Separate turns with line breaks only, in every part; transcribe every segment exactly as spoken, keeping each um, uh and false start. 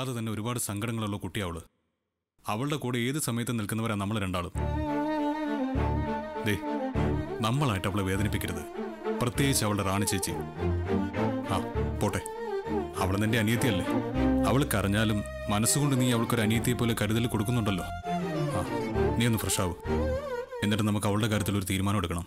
അല്ലാതെ തന്നെ ഒരുപാട് സങ്കടങ്ങളുള്ള കുട്ടിയാവള്. അവളുടെ കൂടെ ഏത് സമയത്തും നിൽക്കുന്നവരാ നമ്മൾ രണ്ടാളും. ദേ, നമ്മളായിട്ട് അവളെ വേദനിപ്പിക്കരുത്, പ്രത്യേകിച്ച് അവളുടെ റാണി ചേച്ചി. ആ പോട്ടെ, അവൾ നിന്റെ അനിയത്തിയല്ലേ. അവൾ കരഞ്ഞാലും മനസ്സുകൊണ്ട് നീ അവൾക്കൊരു അനിയത്തിയെ പോലെ കരുതൽ കൊടുക്കുന്നുണ്ടല്ലോ. ആ, നീ ഒന്ന് ഫ്രഷ് ആവും, എന്നിട്ട് നമുക്ക് അവളുടെ കാര്യത്തിൽ ഒരു തീരുമാനം എടുക്കണം.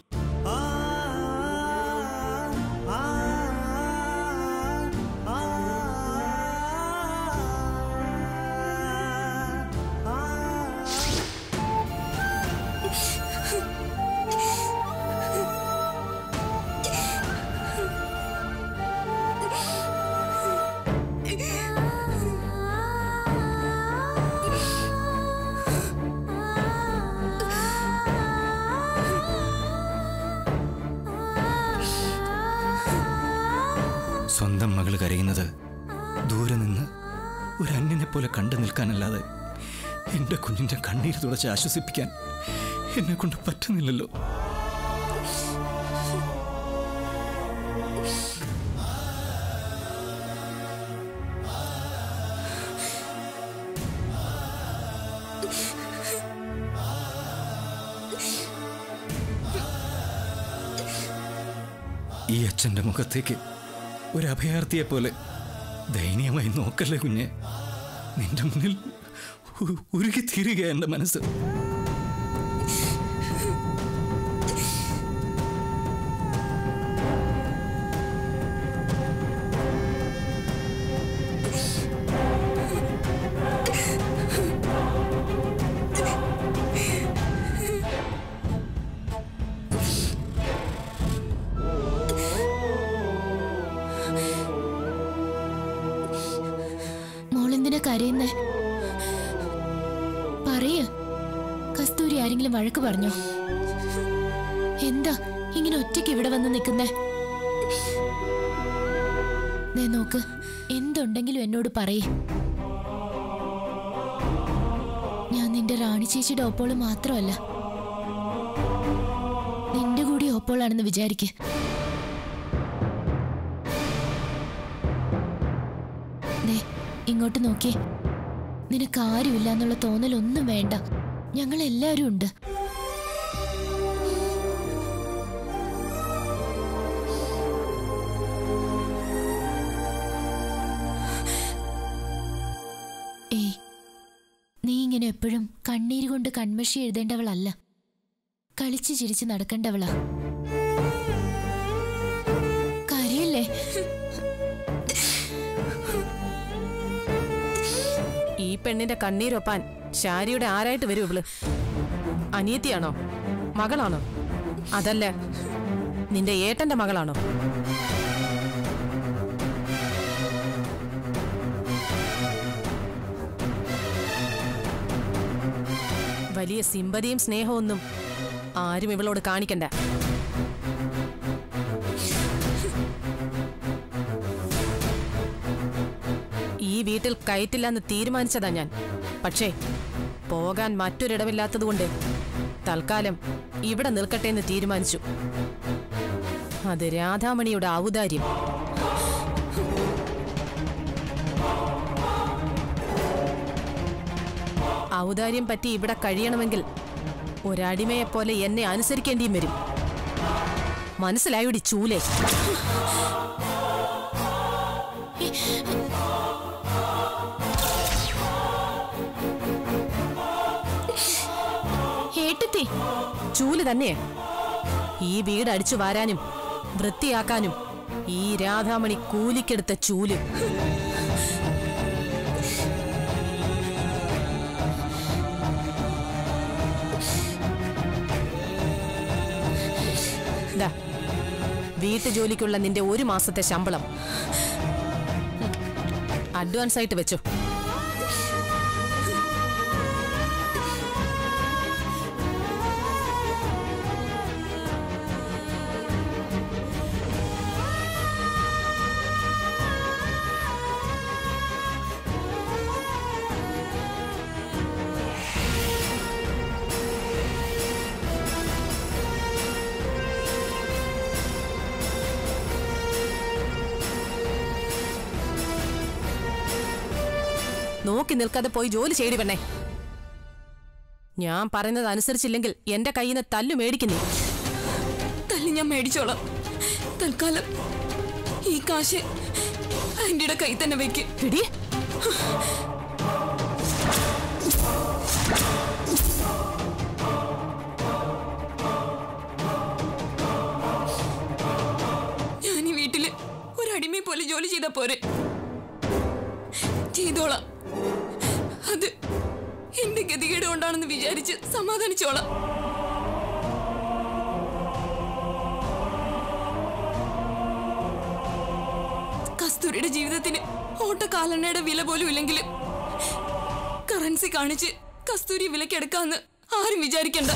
സ്വന്തം മകൾ കരയുന്നത് ദൂരെ നിന്ന് ഒരു അന്യനെ പോലെ കണ്ടു നിൽക്കാനല്ലാതെ എൻ്റെ കുഞ്ഞിൻ്റെ കണ്ണീര് തുടച്ച് ആശ്വസിപ്പിക്കാൻ എന്നെ കൊണ്ട് പറ്റുന്നില്ലല്ലോ. ഈ അച്ഛൻ്റെ മുഖത്തേക്ക് ഒരു അഭയാർത്ഥിയെ പോലെ ദയനീയമായി നോക്കല്ലേ കുഞ്ഞെ. നിന്റെ മുന്നിൽ ഉരുകി തീരുക എൻ്റെ മനസ്സ്.
കരയുന്നേ പറയ. കസ്തൂരി ആരെങ്കിലും വഴക്ക് പറഞ്ഞോ? എന്താ ഇങ്ങനെ ഒറ്റയ്ക്ക് ഇവിടെ വന്ന് നിൽക്കുന്നേ? നീ നോക്ക്, എന്തുണ്ടെങ്കിലും എന്നോട് പറയേ. ഞാൻ നിന്റെ റാണി ചേച്ചിയുടെ ഒപ്പോള് മാത്രമല്ല, നിന്റെ കൂടി ഒപ്പോളാണെന്ന് വിചാരിക്ക്. ഇങ്ങോട്ട് നോക്കി, നിനക്ക് ആരുമില്ല എന്നുള്ള തോന്നലൊന്നും വേണ്ട, ഞങ്ങൾ എല്ലാവരും ഉണ്ട്. ഏയ്, നീ ഇങ്ങനെ എപ്പോഴും കണ്ണീര് കൊണ്ട് കൺമഷി എഴുതേണ്ടവളല്ല, കളിച്ചു ചിരിച്ച് നടക്കേണ്ടവളാ. കരയല്ലേ?
ഈ പെണ്ണിന്റെ കണ്ണീരൊപ്പാൻ ശാരിയുടെ ആരായിട്ട് വരും ഇവള്? അനിയത്തിയാണോ? മകളാണോ? അതല്ല, നിന്റെ ഏട്ടന്റെ മകളാണോ? വലിയ സിമ്പതിയും സ്നേഹമൊന്നും ആരും ഇവളോട് കാണിക്കണ്ട. ഈ വീട്ടിൽ കയറ്റില്ലെന്ന് തീരുമാനിച്ചതാ ഞാൻ. പക്ഷേ പോകാൻ മറ്റൊരിടമില്ലാത്തതുകൊണ്ട് തൽക്കാലം ഇവിടെ നിൽക്കട്ടെ എന്ന് തീരുമാനിച്ചു. അത് രാധാമണിയുടെ ഔദാര്യം. ഔദാര്യം പറ്റി ഇവിടെ കഴിയണമെങ്കിൽ ഒരടിമയെപ്പോലെ എന്നെ അനുസരിക്കേണ്ടിയും വരും. മനസ്സിലായോടി ചൂലേ? ചൂല് തന്നെ. ഈ വീട് അടിച്ചു വാരാനും വൃത്തിയാക്കാനും ഈ രാധാമണി കൂലിക്കെടുത്ത ചൂല്. വീട്ടു ജോലിക്കുള്ള നിന്റെ ഒരു മാസത്തെ ശമ്പളം അഡ്വാൻസ് ആയിട്ട് വെച്ചോ. നോക്കി നിൽക്കാതെ പോയി ജോലി ചെയ്യടി പെണ്ണേ. ഞാൻ പറയുന്നത് അനുസരിച്ചില്ലെങ്കിൽ എന്റെ കയ്യിൽ നിന്ന് തല്ലു മേടിക്കുന്നേ.
തല്ലി ഞാൻ മേടിച്ചോളാം. തൽക്കാലം ഈ കാശ് ആന്റിയുടെ കൈ തന്നെ വെക്ക്.
എടി,
ഞാൻ ഈ വീട്ടില് ഒരടിമയെ പോലെ ജോലി ചെയ്താ പോരെ? ചെയ്തോളാം. അത് എന്റെ ഗതികേട് കൊണ്ടാണെന്ന് വിചാരിച്ച് സമാധാനിച്ചോളാം. കസ്തൂരിയുടെ ജീവിതത്തിന് ഓട്ടക്കാലണ്ണയുടെ വില പോലും ഇല്ലെങ്കിൽ കറൻസി കാണിച്ച് കസ്തൂരി വിലക്കെടുക്കാന്ന് ആരും വിചാരിക്കണ്ട.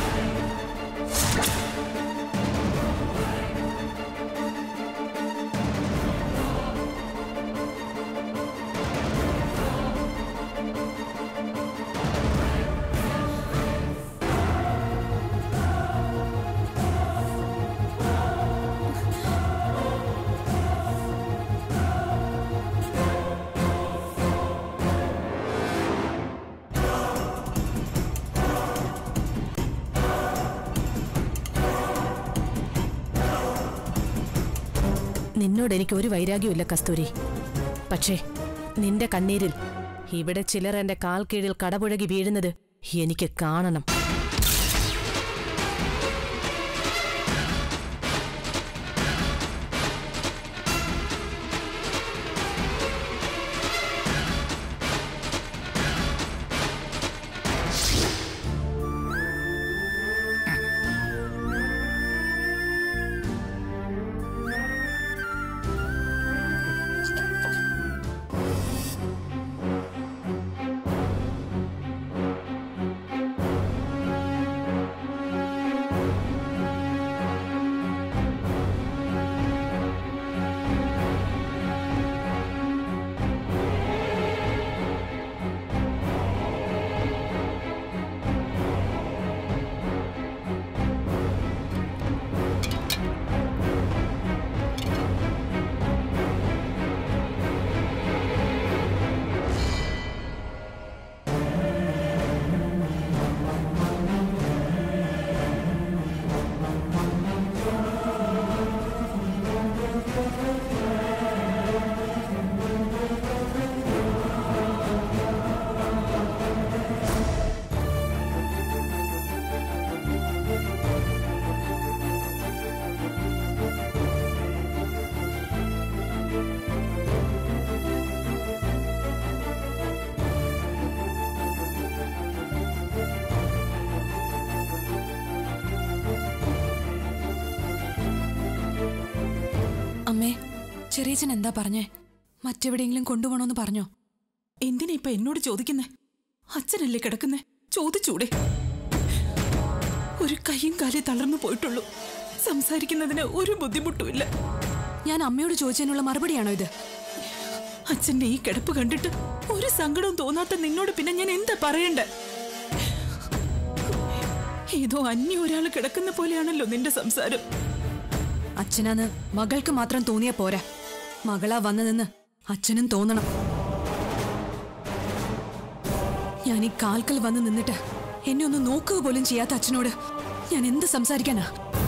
നിന്നോട് എനിക്ക് ഒരു വൈരാഗ്യമില്ല കസ്തൂരി. പക്ഷേ നിന്റെ കണ്ണീരിൽ ഇവിടെ ചിലർ എന്റെ കാൽ കീഴിൽ കടപുഴകി വീഴുന്നത് എനിക്ക് കാണണം.
അമ്മേ, ചെറിയച്ഛൻ എന്താ പറഞ്ഞേ? മറ്റെവിടെയെങ്കിലും കൊണ്ടുപോകണമെന്ന് പറഞ്ഞോ?
എന്തിനാ ഇപ്പൊ എന്നോട് ചോദിക്കുന്നേ? അച്ഛനല്ലേ കിടക്കുന്നേ, ചോദിച്ചൂടെ? ഒരു കൈയും കാലേ തളർന്നു പോയിട്ടുള്ളൂ. സംസാരിക്കുന്നതിന് ഒരു ബുദ്ധിമുട്ടുമില്ല.
ഞാൻ അമ്മയോട് ചോദിച്ചതിനുള്ള മറുപടിയാണോ ഇത്?
അച്ഛന്റെ ഈ കിടപ്പ് കണ്ടിട്ട് ഒരു സങ്കടവും തോന്നാത്ത നിന്നോട് പിന്നെ ഞാൻ എന്താ പറയണ്ടേ? ഏതോ അന്യ ഒരാൾ കിടക്കുന്ന പോലെയാണല്ലോ നിന്റെ സംസാരം.
അച്ഛനാന്ന് മകൾക്ക് മാത്രം തോന്നിയ പോരാ, മകളാ വന്നതെന്ന് അച്ഛനും തോന്നണം. ഞാൻ ഈ കാൽക്കൽ വന്ന് നിന്നിട്ട് എന്നെ ഒന്ന് നോക്കുക പോലും ചെയ്യാത്ത അച്ഛനോട് ഞാൻ എന്ത് സംസാരിക്കാനാ?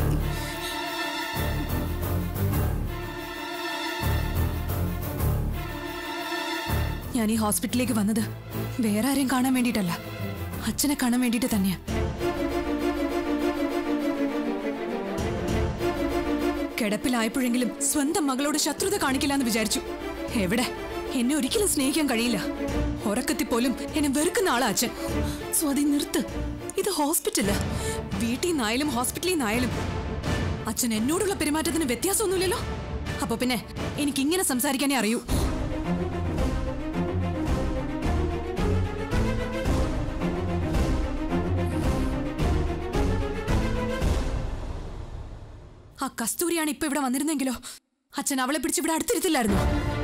ഞാൻ ഈ ഹോസ്പിറ്റലിലേക്ക് വന്നത് വേറെ ആരെയും കാണാൻ വേണ്ടിയിട്ടല്ല, അച്ഛനെ കാണാൻ വേണ്ടിയിട്ട് തന്നെയാ. കിടപ്പിലായപ്പോഴെങ്കിലും സ്വന്തം മകളോട് ശത്രുത കാണിക്കില്ല എന്ന് വിചാരിച്ചു. എവിടെ, എന്നെ ഒരിക്കലും സ്നേഹിക്കാൻ കഴിയില്ല. ഉറക്കത്തിൽ പോലും എന്നെ വെറുക്കുന്ന ആളാ അച്ഛൻ.
സ്വാതി, നിർത്ത്. ഇത് ഹോസ്പിറ്റലാ.
വീട്ടിൽ നിന്നായാലും ഹോസ്പിറ്റലിൽ നിന്നായാലും അച്ഛൻ എന്നോടുള്ള പെരുമാറ്റത്തിന് വ്യത്യാസമൊന്നുമില്ലല്ലോ. അപ്പൊ പിന്നെ എനിക്ക് ഇങ്ങനെ സംസാരിക്കാനേ അറിയൂ. ആ കസ്തൂരിയാണ് ഇപ്പൊ ഇവിടെ വന്നിരുന്നെങ്കിലോ അച്ഛൻ അവളെ പിടിച്ച് ഇവിടെ അടുത്തിരുത്തില്ലായിരുന്നു.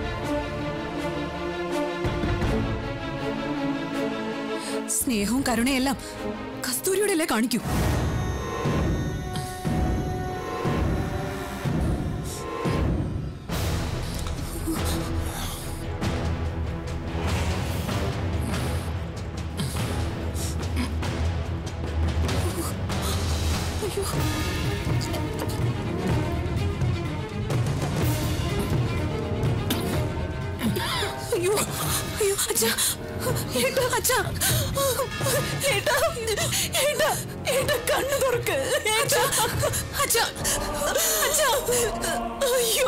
സ്നേഹവും കരുണയെല്ലാം കസ്തൂരിയോടല്ലേ കാണിക്കൂ. അയ്യോ അയ്യോ അച്ഛാ ഏട്ടാ അച്ഛാ ഏട്ടാ ഏട്ടാ ഏട്ടാ കണ്ണു തുറക്ക് ഏട്ടാ അച്ഛാ അച്ഛാ അയ്യോ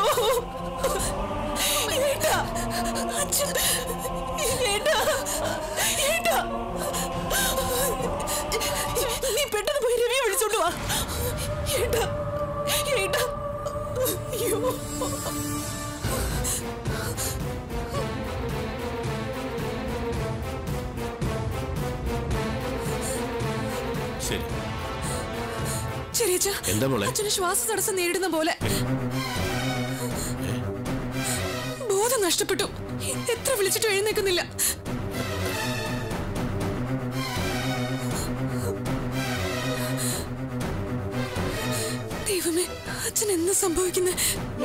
ഏട്ടാ അച്ഛാ ഏട്ടാ ഏട്ടാ നീ പെട്ടെന്ന് പോയി രവിയെ വിളിച്ചോണ്ട് വാ ഏട്ടാ ഏട്ടാ അയ്യോ
ശരി
ശരി അച്ഛാ
എന്താ മോളെ
അച്ഛന് ശ്വാസ തടസ്സം നേരിടുന്ന പോലെ ബോധം നഷ്ടപ്പെട്ടു എത്ര വിളിച്ചിട്ട് എഴുന്നേക്കുന്നില്ല ദൈവമേ അച്ഛൻ എന്ന് സംഭവിക്കുന്നത്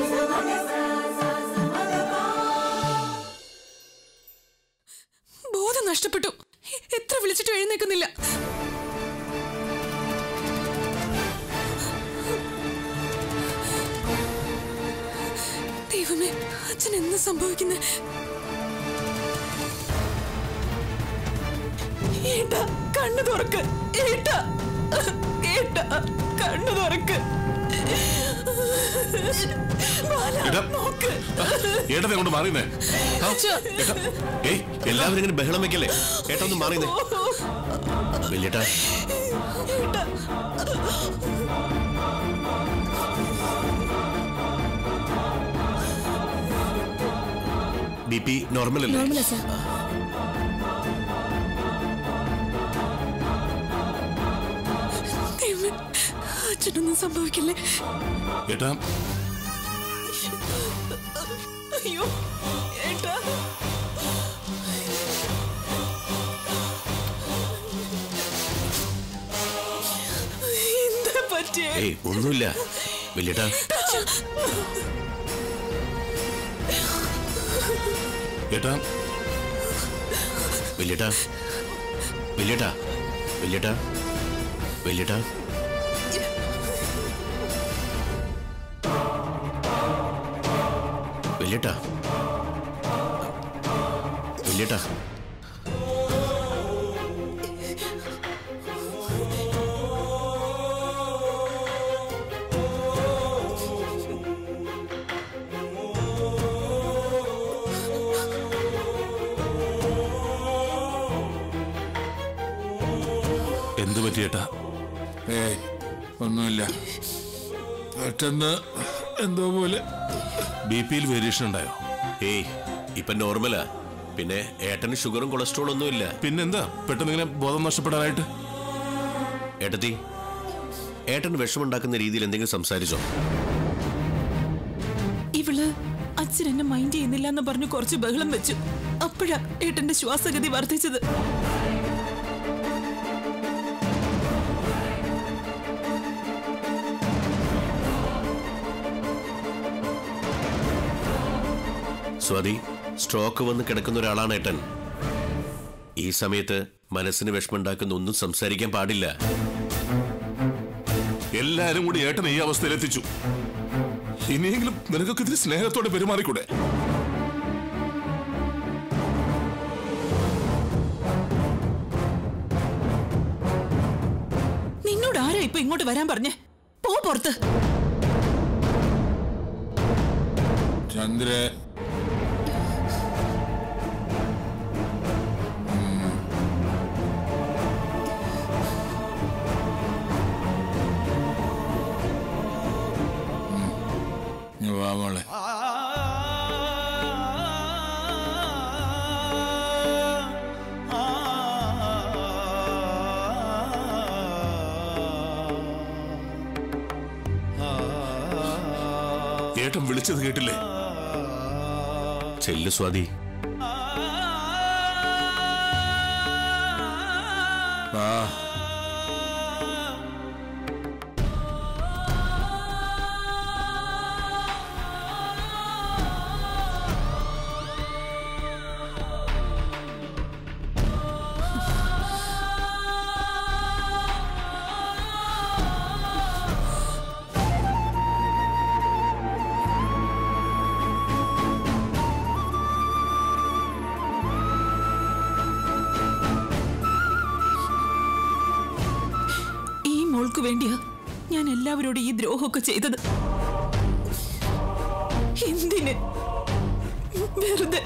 ബോധം നഷ്ടപ്പെട്ടു എത്ര വിളിച്ചിട്ട് എഴുന്നേക്കുന്നില്ല ദൈവമേ അച്ഛൻ എന്ന് സംഭവിക്കുന്നത് ഏട്ടാ കണ്ണു തുറക്ക് ഏട്ടാ ഏട്ടാ കണ്ണു തുറക്ക്
നോക്ക് ഏട്ടനെ കൊണ്ട് മാറിയുന്നേ ഏയ് എല്ലാവരും ഇങ്ങനെ ബഹളം വെക്കല്ലേ ഏട്ടാ ഒന്ന് മാറിയുന്നേ വലിയേട്ടാ ബി പി നോർമൽ അല്ലേ
അച്ഛനൊന്നും സംഭവിക്കില്ലേ
ഏട്ടാ
അയ്യോ ഏട്ടാ എന്താ പറ്റിയേ
ഏയ് ഒന്നുമില്ല വലിയേട്ടാ ഏട്ടാ വലിയേട്ടാ വലിയേട്ടാ വലിയേട്ടാ വലിയേട്ടാ വലിയേട്ടാ വലിയേട്ടാ എന്തു പറ്റിയേട്ടാ
ഏയ് ഒന്നുമില്ല പെട്ടെന്ന് എന്തോ പോലെ
ബി പിയിൽ വേരിയേഷൻ ഉണ്ടായോ ഏയ് ഇപ്പൊ നോർമലാ പിന്നെ ഏട്ടന് ഷുഗറും കൊളസ്ട്രോളും ഒന്നും ഇല്ല
പിന്നെന്താ പെട്ടെന്ന് ഇങ്ങനെ ബോധം നഷ്ടപ്പെടാനായിട്ട്
ഏട്ടത്തി ഏട്ടന് വിഷമുണ്ടാക്കുന്ന രീതിയിൽ എന്തെങ്കിലും സംസാരിച്ചോ
ഇവള് അച്ഛൻ എന്നെ മൈൻഡ് ചെയ്യുന്നില്ല എന്ന് പറഞ്ഞു കുറച്ച് ബഹളം വെച്ചു അപ്പോഴാ ഏട്ടന്റെ ശ്വാസഗതി വർദ്ധിച്ചത്
സ്വാതി സ്ട്രോക്ക് വന്ന് കിടക്കുന്ന ഒരാളാണ് ഏട്ടൻ ഈ സമയത്ത് മനസ്സിന് വിഷമുണ്ടാക്കുന്ന ഒന്നും സംസാരിക്കാൻ പാടില്ല
എല്ലാരും കൂടി ഏട്ടനെ ഈ അവസ്ഥയിൽ എത്തിച്ചു ഇനിയെങ്കിലും നിനക്കൊക്കെ ഇതിന് സ്നേഹത്തോടെ പെരുമാറിക്കൂടെ
നിന്നോട് ആരാ ഇപ്പൊ ഇങ്ങോട്ട് വരാൻ പറഞ്ഞേ പോ പുറത്ത്
ചന്ദ്ര വാ മോളെ ഏട്ടൻ വിളിച്ചത് കേട്ടില്ലേ
ചെല്ലു സ്വാതി
ആ
മോക്ക് വേണ്ടിയാ ഞാൻ എല്ലാവരോടും ഈ ദ്രോഹമൊക്കെ ചെയ്തത്. എന്തിന്? വെറുതെ.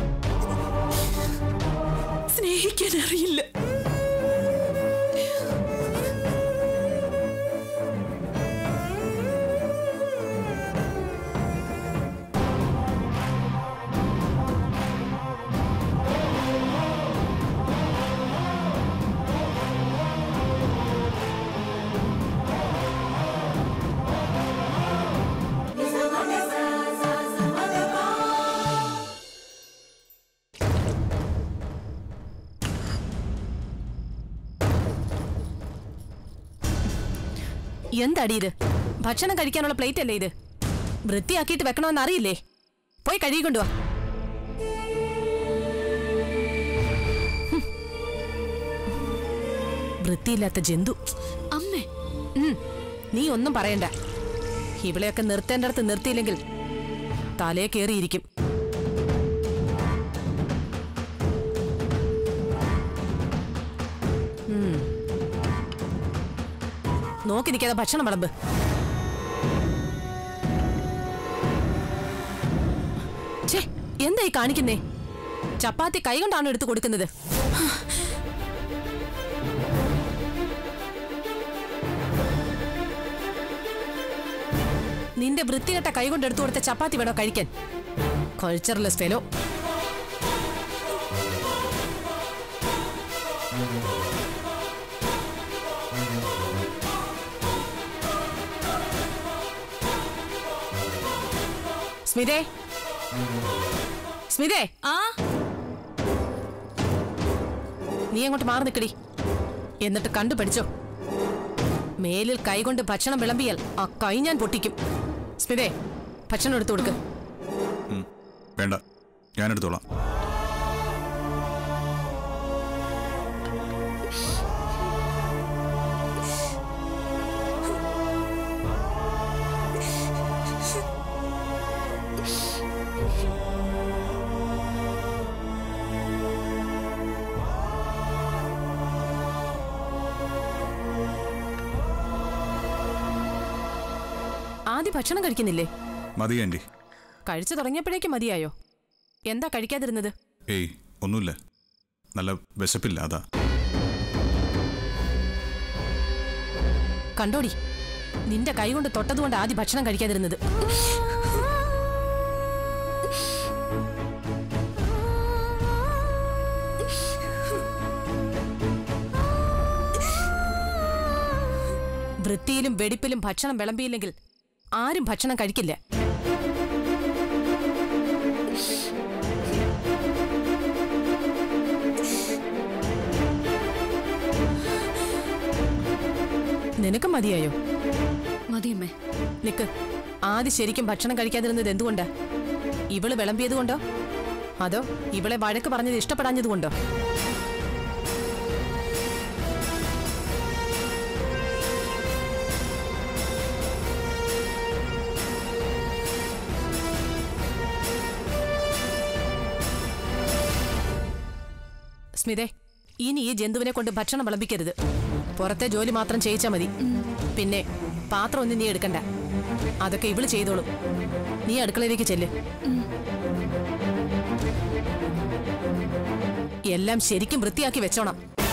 സ്നേഹിക്കാൻ അറിയില്ല.
എന്താടി ഇത്? ഭക്ഷണം കഴിക്കാനുള്ള പ്ലേറ്റ് അല്ലേ ഇത്? വൃത്തിയാക്കിയിട്ട് വെക്കണമെന്ന് അറിയില്ലേ? പോയി കഴുകിക്കൊണ്ടുവാ. വൃത്തിയില്ലാത്ത ജന്തു.
അമ്മേ,
നീ ഒന്നും പറയണ്ട. ഇവളെയൊക്കെ നിർത്തേണ്ടടുത്ത് നിർത്തിയില്ലെങ്കിൽ തലയെ കയറിയിരിക്കും. നോക്കി നിൽക്കാതെ ഭക്ഷണം വിളമ്പ്. ഛേ, എന്തായി കാണിക്കുന്നേ? ചപ്പാത്തി കൈകൊണ്ടാണ് എടുത്തു കൊടുക്കുന്നത്. നിന്റെ വൃത്തികെട്ട കൈകൊണ്ട് എടുത്തു കൊടുത്ത ചപ്പാത്തി വേണോ കഴിക്കാൻ? Cultureless fellow. സ്മിതേ, സ്മിതേ,
ആ
നീ അങ്ങോട്ട് മാറി നിൽക്കടി. എന്നിട്ട് കണ്ടു പഠിച്ചോ. മേലിൽ കൈകൊണ്ട് ഭക്ഷണം വിളമ്പിയാൽ ആ കൈ ഞാൻ പൊട്ടിക്കും. സ്മിതേ, ഭക്ഷണം എടുത്തു കൊടുക്ക്.
വേണ്ട, ഞാനെടുത്തോളാം.
ആദ്യം ഭക്ഷണം കഴിക്കുന്നില്ലേ?
മതി ആൻറ്റി.
കഴിച്ചു തുടങ്ങിയപ്പോഴേക്കും മതിയായോ? എന്താ കഴിക്കാതിരുന്നത്?
ഏയ് ഒന്നുമില്ല, നല്ല വിശപ്പില്ല, അതാ.
കണ്ടോടി, നിന്റെ കൈ കൊണ്ട് തൊട്ടതുകൊണ്ട് ആദ്യം ഭക്ഷണം കഴിക്കാതിരുന്നത്. വൃത്തിയിലും വെടിപ്പിലും ഭക്ഷണം വിളമ്പിയില്ലെങ്കിൽ ആരും ഭക്ഷണം കഴിക്കില്ല. നിനക്ക് മതിയായോ?
മതിയമ്മേ.
നിക്ക്, ആദ്യം ശരിക്കും ഭക്ഷണം കഴിക്കാതിരുന്നത് എന്തുകൊണ്ടാ? ഇവള് വിളമ്പിയത് കൊണ്ടോ അതോ ഇവളെ വഴക്ക് പറഞ്ഞത് ഇഷ്ടപ്പെടാഞ്ഞത് കൊണ്ടോ? സ്മിതേ, ഇനി ഈ ജന്തുവിനെ കൊണ്ട് ഭക്ഷണം വിളമ്പിക്കരുത്. പുറത്തെ ജോലി മാത്രം ചെയ്യിച്ചാ മതി. പിന്നെ പാത്രം ഒന്നും നീ എടുക്കണ്ട, അതൊക്കെ ഇവള് ചെയ്തോളും. നീ അടുക്കളയിലേക്ക് ചെല്ല്. എല്ലാം ശരിക്കും വൃത്തിയാക്കി വെച്ചോണം.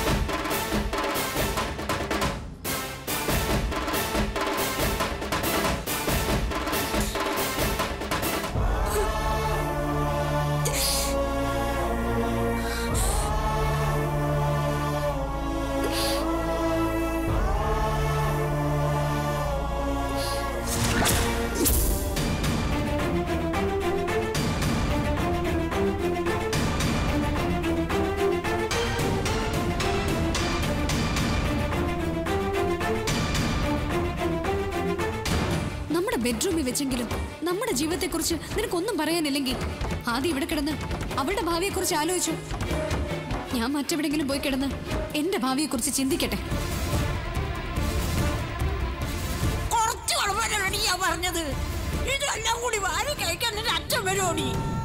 ബെഡ്റൂമിൽ വെച്ചെങ്കിലും നമ്മുടെ ജീവിതത്തെക്കുറിച്ച് നിനക്കൊന്നും പറയാനില്ലെങ്കിൽ ആദ്യം ഇവിടെ കിടന്ന് അവളുടെ ഭാവിയെക്കുറിച്ച് ആലോചിച്ചു. ഞാൻ മറ്റെവിടെങ്കിലും പോയി കിടന്ന് എന്റെ ഭാവിയെക്കുറിച്ച് ചിന്തിക്കട്ടെ.
കുറച്ച് പറഞ്ഞത് ഇതെല്ലാം കൂടി വാരി കഴിക്കാൻ അച്ഛൻ വരുമോ?